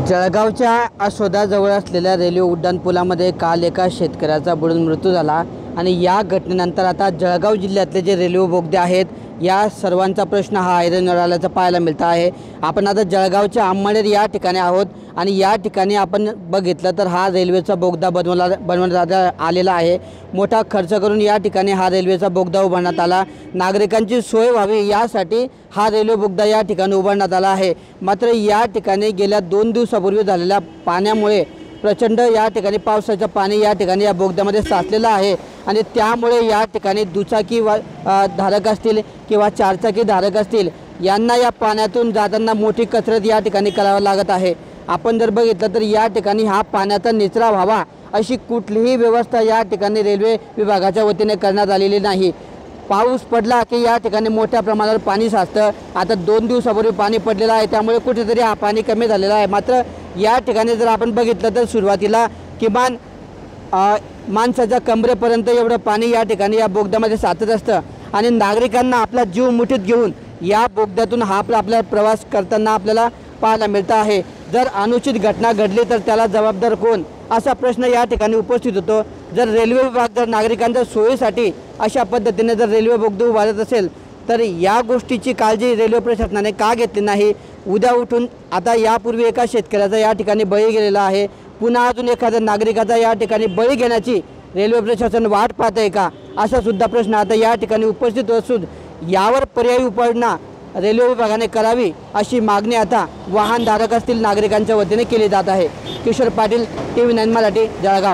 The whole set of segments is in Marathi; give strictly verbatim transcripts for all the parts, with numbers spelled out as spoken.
जळगावच्या आशोदाजवळ असलेल्या रेल्वे उड्डाणपुलामध्ये काल एका शेतकऱ्याचा बुडून मृत्यू झाला आणि या घटनेनंतर आता जळगाव जिल्ह्यातले जे रेल्वे बोगदे आहेत या सर्वांचा प्रश्न हा ऐरणीवर आल्याचं पाहायला मिळतं आहे। आपण आता जळगावच्या आंबनेर या ठिकाणी आहोत आणि या ठिकाणी आपण बघितलं तर हा रेल्वेचा बोगदा बनवला बनवण्यात आलेला आहे। मोठा खर्च करून या ठिकाणी हा रेल्वेचा बोगदा उभारण्यात आला। नागरिकांची सोय व्हावी यासाठी हा रेल्वे बोगदा या ठिकाणी उभारण्यात आला आहे। मात्र या ठिकाणी गेल्या दोन दिवसापूर्वी झालेल्या पाण्यामुळे प्रचंड या ठिकाणी पावसाचं पाणी या ठिकाणी या बोगद्यामध्ये साचलेलं आहे आणि त्यामुळे या ठिकाणी दुचाकी धारक असतील किंवा चारचाकी धारक असतील यांना या पाण्यातून जाताना मोठी कसरत या ठिकाणी करावी लागत आहे। आपण जर बघितलं तर या ठिकाणी हा पाण्याचा निचरा व्हावा अशी कुठलीही व्यवस्था या ठिकाणी रेल्वे विभागाच्या वतीने करण्यात आलेली नाही। पाऊस पडला की या ठिकाणी मोठ्या प्रमाणावर पाणी साचतं। आता दोन दिवसापूर्वी पाणी पडलेलं आहे त्यामुळे कुठेतरी हा पाणी कमी झालेला आहे। मात्र या ठिकाणी जर आपण बघितलं तर सुरुवातीला किमान माणसाच्या कमरेपर्यंत एवढं पाणी या ठिकाणी या बोगद्यामध्ये साचत असतं आणि नागरिकांना आपला जीव मुठीत घेऊन या बोगद्यातून हा आपला प्रवास करताना आपल्याला पाहायला मिळतं आहे। जर अनुचित घटना घडली तर त्याला जबाबदार कोण असा प्रश्न या ठिकाणी उपस्थित होतो। जर रेल्वे विभाग जर नागरिकांच्या सोयीसाठी अशा पद्धतीने जर रेल्वे बोगदे उभारत असेल तर या गोष्टीची काळजी रेल्वे प्रशासनाने का घेतली नाही? उद्या उठून आता यापूर्वी एका शेतकऱ्याचा या ठिकाणी बळी गेलेला आहे, पुन्हा अजून एखाद्या नागरिकाचा या ठिकाणी बळी घेण्याची रेल्वे प्रशासन वाट पाहत आहे का असा सुद्धा प्रश्न आता या ठिकाणी उपस्थित असून यावर पर्यायी उपाययोजना रेल्वे विभागाने करावी अशी मागणी आता वाहनधारक असतील नागरिकांच्या वतीने केली जात आहे। Kishor Patil, T V nine Marathi, Jalgaon.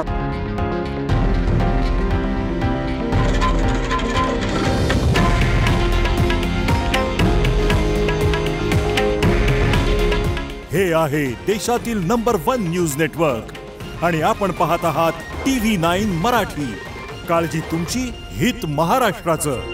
हे आहे देशातील नंबर वन न्यूज नेटवर्क आणि आपण पाहत आहात टी व्ही नाईन मराठी। काळजी तुमची, हित महाराष्ट्राचं।